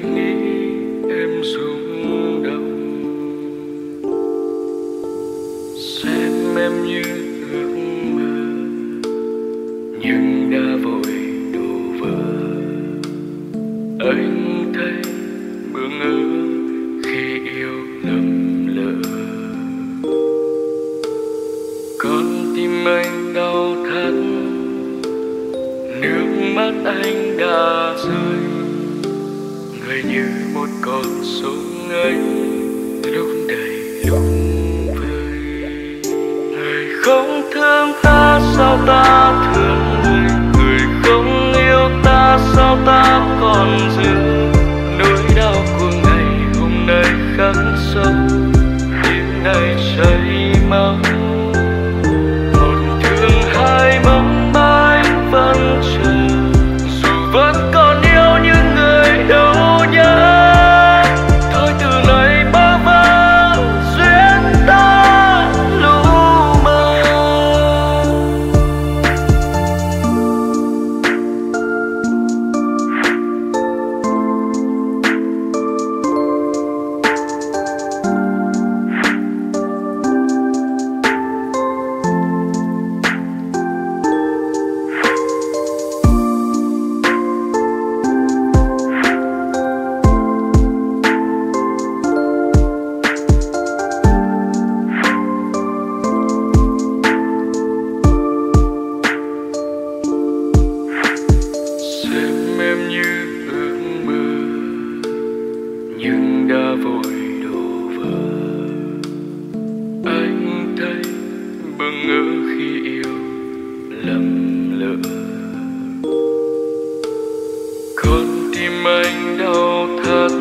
nghĩ em rung động, xem em như ước mơ nhưng đã vội đổ vỡ. Anh thấy bỡ ngỡ khi yêu lầm lỡ, con tim anh đau thắt, nước mắt anh đã rơi. Người như một con sông ấy, lúc đầy lúc vơi. Người không thương ta sao ta thương người, người không yêu ta sao ta còn giữ. Nỗi đau của ngày hôm nay khắc sâu, tim này cháy máu. Một thương hai bóng anh vẫn chờ, dù vẫn còn yêu những người đâu nhớ. Thôi từ nay bơ vơ duyên ta lu mờ. Xem em như ước mơ nhưng đã vội đổ vỡ. Anh thấy bỡ ngỡ khi yêu lầm lỡ, con tim anh đau thắt,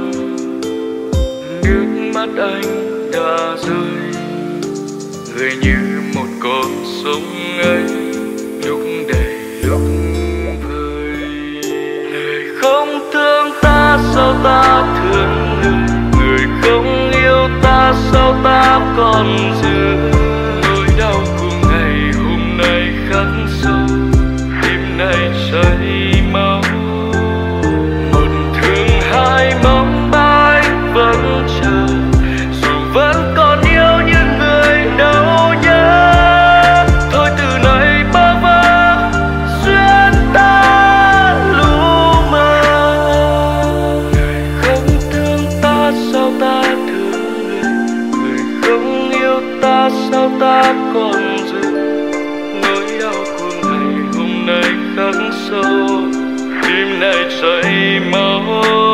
nước mắt anh đã rơi. Người như một con sông ấy, lúc đầy lúc vơi. Người không thương ta sao ta thương người, người không yêu ta sao ta còn giữ. Nỗi đau của ngày hôm nay khắc sâu, tim này cháy máu. Một thương hai mong ba anh vẫn chờ, dù vẫn còn yêu những người đâu nhớ. Thôi từ nay bơ vơ duyên ta lu mờ. Người không thương ta sao ta thương người, người không yêu ta sao ta còn giữ. Nỗi đau của ngày hôm nay khắc sâu, tim này cháy máu.